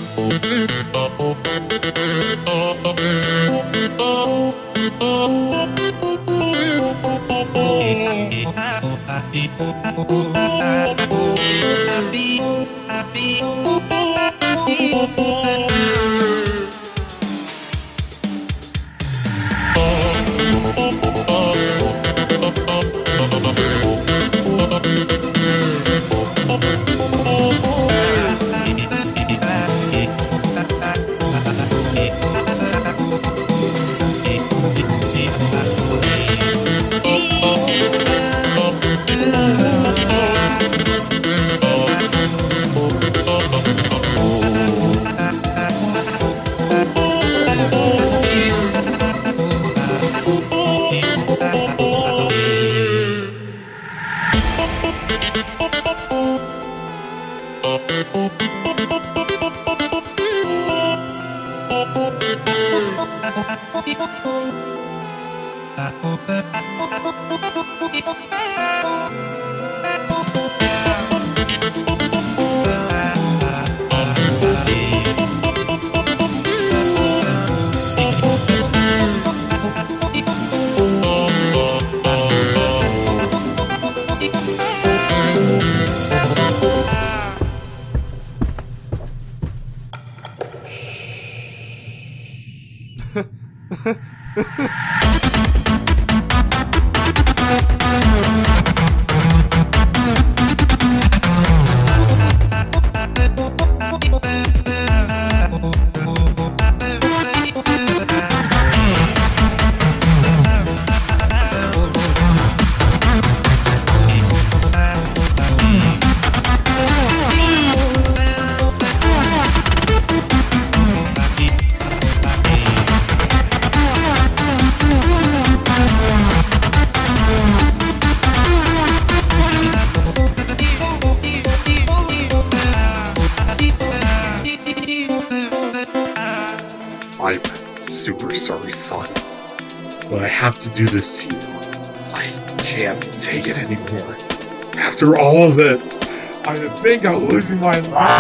I'm super sorry, son, but I have to do this to you. I can't take it anymore. After all of this, I think I'm losing my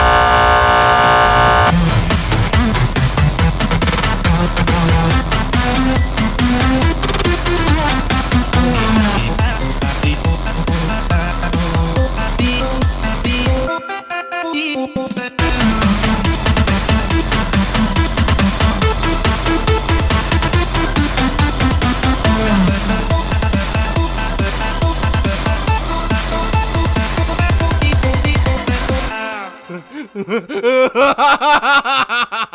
mind. Ha ha ha ha ha!